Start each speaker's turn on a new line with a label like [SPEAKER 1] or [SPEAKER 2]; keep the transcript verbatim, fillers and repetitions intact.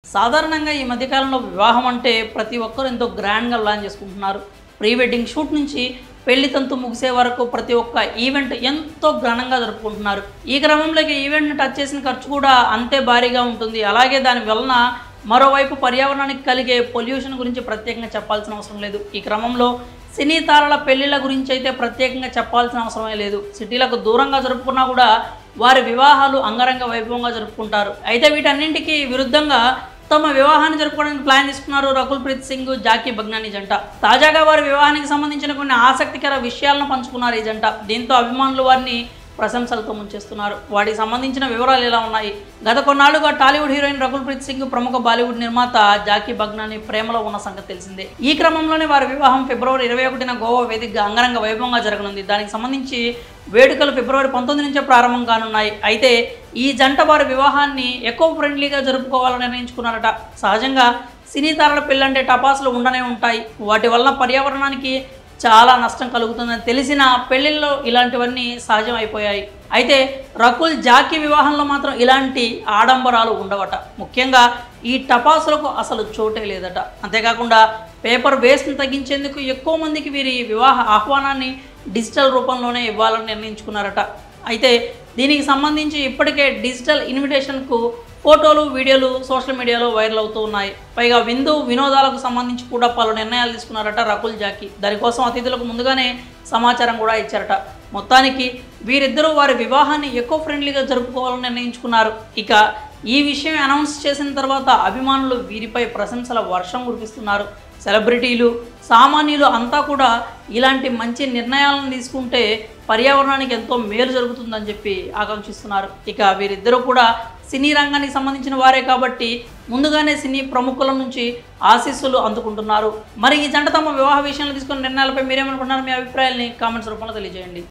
[SPEAKER 1] సాధారణంగా ఈ మధ్యకాలంలో వివాహం అంటే ప్రతి ఒక్కరు ఎంతో గ్రాండ్గా ప్లాన్ చేసుకుంటున్నారు. ప్రీ వెడ్డింగ్ షూట్ నుంచి పెళ్లి తంతు ముగిసే వరకు ప్రతి ఒక్క ఈవెంట్ ఎంతో ఘనంగా జరుపుకుంటున్నారు. ఈ క్రమంలోకి ఈవెంట్ని టచ్ చేసిన ఖర్చు కూడా అంతే భారీగా ఉంటుంది. అలాగే దాని వలన మరోవైపు పర్యావరణానికి కలిగే పొల్యూషన్ గురించి ప్రత్యేకంగా చెప్పాల్సిన అవసరం లేదు. ఈ క్రమంలో సినీ తారల పెళ్లిళ్ళ గురించి అయితే ప్రత్యేకంగా చెప్పాల్సిన అవసరమే లేదు. సిటీలకు దూరంగా జరుపుకున్నా కూడా వారి వివాహాలు అంగరంగ వైభవంగా జరుపుకుంటారు. అయితే వీటన్నింటికి విరుద్ధంగా తమ వివాహాన్ని జరుపుకోవడానికి ప్లాన్ తీసుకున్నారు రకుల్ ప్రీత్ సింగ్, జాకీ బగ్నానీ జంట. తాజాగా వారి వివాహానికి సంబంధించిన కొన్ని ఆసక్తికర విషయాలను పంచుకున్నారు ఈ జంట. దీంతో అభిమానులు వారిని ప్రశంసలతో ముంచేస్తున్నారు. వాటికి సంబంధించిన వివరాలు ఎలా ఉన్నాయి? గత కొన్నాళ్లుగా టాలీవుడ్ హీరోయిన్ రకుల్ ప్రీత్ సింగ్, ప్రముఖ బాలీవుడ్ నిర్మాత జాకీ బగ్నానీ ప్రేమలో ఉన్న సంగతి తెలిసిందే. ఈ క్రమంలోనే వారి వివాహం ఫిబ్రవరి ఇరవై ఒకటిన గోవా వేదికగా అంగరంగ వైభవంగా జరగనుంది. దానికి సంబంధించి వేడుకలు ఫిబ్రవరి పంతొమ్మిది నుంచే ప్రారంభం కానున్నాయి. అయితే ఈ జంట వారి వివాహాన్ని ఎకో ఫ్రెండ్లీగా జరుపుకోవాలని నిర్ణయించుకున్నారట. సహజంగా సినీ తారల పెళ్ళంటే టపాసులు ఉండనే ఉంటాయి. వాటి వలన పర్యావరణానికి చాలా నష్టం కలుగుతుందని తెలిసిన పెళ్లిల్లో ఇలాంటివన్నీ సహజం అయిపోయాయి. అయితే రకుల్, జాకీ వివాహంలో మాత్రం ఇలాంటి ఆడంబరాలు ఉండవట. ముఖ్యంగా ఈ టపాసులకు అసలు చోటే లేదట. అంతేకాకుండా పేపర్ వేస్ట్ని తగ్గించేందుకు ఎక్కువ మందికి వీరి వివాహ ఆహ్వానాన్ని డిజిటల్ రూపంలోనే ఇవ్వాలని నిర్ణయించుకున్నారట. అయితే దీనికి సంబంధించి ఇప్పటికే డిజిటల్ ఇన్విటేషన్కు ఫోటోలు, వీడియోలు సోషల్ మీడియాలో వైరల్ అవుతూ ఉన్నాయి. పైగా విందు వినోదాలకు సంబంధించి కూడా పలు నిర్ణయాలు తీసుకున్నారట రకుల్, జాకీ. దానికోసం అతిథులకు ముందుగానే సమాచారం కూడా ఇచ్చారట. మొత్తానికి వీరిద్దరూ వారి వివాహాన్ని ఎకో ఫ్రెండ్లీగా జరుపుకోవాలని నిర్ణయించుకున్నారు. ఇక ఈ విషయం అనౌన్స్ చేసిన తర్వాత అభిమానులు వీరిపై ప్రశంసల వర్షం కురిపిస్తున్నారు. సెలబ్రిటీలు, సామాన్యులు అంతా కూడా ఇలాంటి మంచి నిర్ణయాలను తీసుకుంటే పర్యావరణానికి ఎంతో మేలు జరుగుతుందని చెప్పి ఆకాంక్షిస్తున్నారు. ఇక వీరిద్దరూ కూడా సినీ రంగానికి సంబంధించిన వారే కాబట్టి ముందుగానే సినీ ప్రముఖుల నుంచి ఆశీస్సులు అందుకుంటున్నారు. మరి ఈ జంట తమ వివాహ విషయంలో తీసుకున్న నిర్ణయాలపై మీరేమనుకుంటున్నారు? మీ అభిప్రాయాల్ని కామెంట్స్ రూపంలో తెలియజేయండి.